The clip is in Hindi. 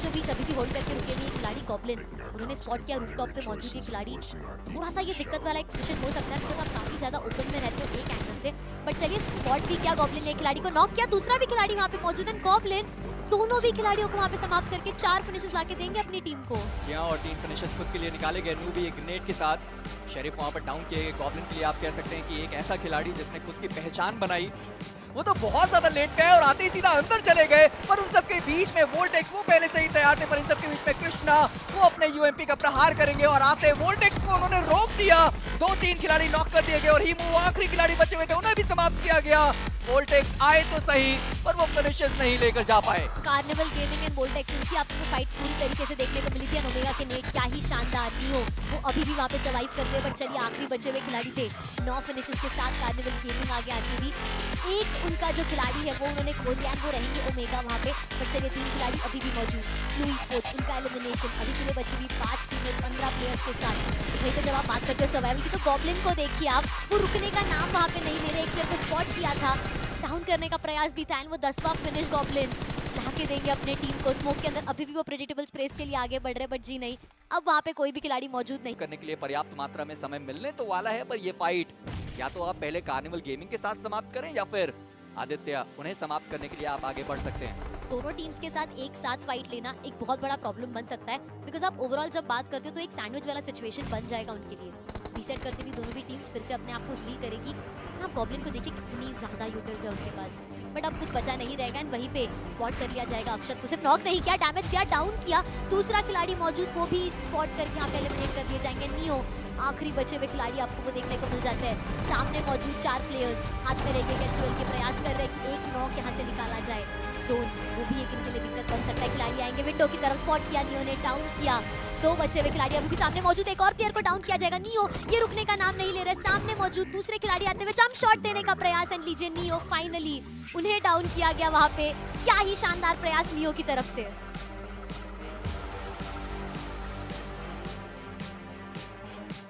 बीचों बीच अभी भी होल्ड करके रुके हुए खिलाड़ी गॉब्लिन, उन्होंने स्पॉट किया रूफटॉप पे मौजूद ये खिलाड़ी। थोड़ा सा ये दिक्कत वाला एक पोजीशन हो सकता है बिकॉज आप काफी ज्यादा ओपन में रहते हो एक एंगल से, बट चलिए स्पॉट भी किया गॉब्लिन ने, खिलाड़ी को नॉक किया, दूसरा भी खिलाड़ी वहाँ पे मौजूद है। गॉब्लिन दोनों भी खिलाड़ियों को वहाँ पे समाप्त करके 4 फिनिशेस लाके देंगे अपनी टीम को। और 3 फिनिशेस खुद के लिए निकाले गए। नूबी एक ग्रेनेड के साथ शेरिफ वहाँ पर डाउन किए गए। गॉब्लिन के लिए आप कह सकते हैं कि एक ऐसा खिलाड़ी जिसने खुद की पहचान बनाई, वो तो बहुत ज्यादा लेट गए और आते ही सीधा अंदर चले गए। पर उन सबके बीच में वोल्टेक्स वो पहले से ही तैयार थे, पर इन सबके बीच में कृष्णा वो अपने यूएमपी का प्रहार करेंगे और आते वोल्टेक्स को उन्होंने रोक दिया। 2-3 खिलाड़ी नॉक कर दिए गए और हीमू आखिरी खिलाड़ी बचे हुए थे, उन्हें भी समाप्त किया गया। वोल्टेक्स आए तो सही पर वो फिनिशेस नहीं लेकर जा पाए। कार्निवल गेमिंग एंड वोल्टेक्स की आपको फाइट पूरी तरीके से देखने को मिली थी। ओमेगा के नेट क्या ही शानदार थी, वो अभी भी वहाँ पे सर्वाइव करते हैं। बट चलिए आखिरी बचे हुए खिलाड़ी थे, 9 फिनिशेस के साथ कार्निवल गेमिंग आगे आती थी। एक उनका जो खिलाड़ी है वो उन्होंने खो दिया, वो रहेंगे ओमेगा वहाँ पे। बट चलिए 3 खिलाड़ी अभी भी मौजूद। ब्लू स्पोर्ट्स उनका एलिमिनेशन अभी के लिए बची हुई 5 टीम में 15 प्लेयर्स के साथ। वही तो जब आप बात करते हैं सर्वाइवल की, तो गॉब्लिन को देखिए आप, वो रुकने का नाम वहाँ पे नहीं ले रहे। एक प्लेयर को स्पॉट किया था, डाउन करने का प्रयास भी था, एंड वो 10वां फिनिश गॉब्लिन लाके देंगे अपने टीम को। स्मोक के अंदर अभी भी वो प्रेडिक्टेबल स्पेस के लिए आगे बढ़ रहे, बट जी नहीं, अब वहाँ पे कोई भी खिलाड़ी मौजूद नहीं करने के लिए पर्याप्त मात्रा में समय मिलने तो वाला है। पर ये फाइट या तो आप पहले कार्निवल गेमिंग के साथ समाप्त करें या फिर आदित्य उन्हें समाप्त करने के लिए आप आगे बढ़ सकते हैं। दोनों टीम्स के साथ एक साथ फाइट लेना एक बहुत बड़ा प्रॉब्लम बन सकता है, बिकॉज आप ओवरऑल जब बात करते हो तो एक सैंडविच वाला सिचुएशन बन जाएगा उनके लिए। रीसेट करती हुई दोनों भी टीम्स फिर से अपने आप को हील करेगी। आप गॉब्लिन को देखिए कितनी ज्यादा यूटिल्स है उसके पास, बट अब कुछ बचा नहीं रहेगा एंड वहीं पे स्पॉट कर लिया जाएगा। अक्षत को सिर्फ नॉक नहीं किया, डैमेज दिया, डाउन किया। दूसरा खिलाड़ी मौजूद, वो भी स्पॉट करके यहाँ पे एलिमिनेट कर दिए जाएंगे। नियो आखिरी बचे हुए खिलाड़ी आपको वो देखने को मिल जाते हैं। सामने मौजूद 4 प्लेयर्स हाथ में लेके कैस्टुअल के प्रयास कर रहे हैं कि एक नॉक यहाँ से निकाला जाए। जोन वो भी एक इनके लिए दिक्कत बन सकता है। खिलाड़ी आएंगे, विंडो की तरफ स्पॉट किया, नियो ने डाउन किया। 2 बचे हुए खिलाड़ी अभी भी सामने मौजूद, एक और प्लेयर को डाउन किया जाएगा। नियो ये रुकने का नाम नहीं ले रहे, सामने मौजूद दूसरे खिलाड़ी आते हुए जंप शॉट देने का प्रयास, एंड लीजिए नियो फाइनली उन्हें डाउन किया गया वहाँ पे। क्या ही शानदार प्रयास नियो की तरफ से।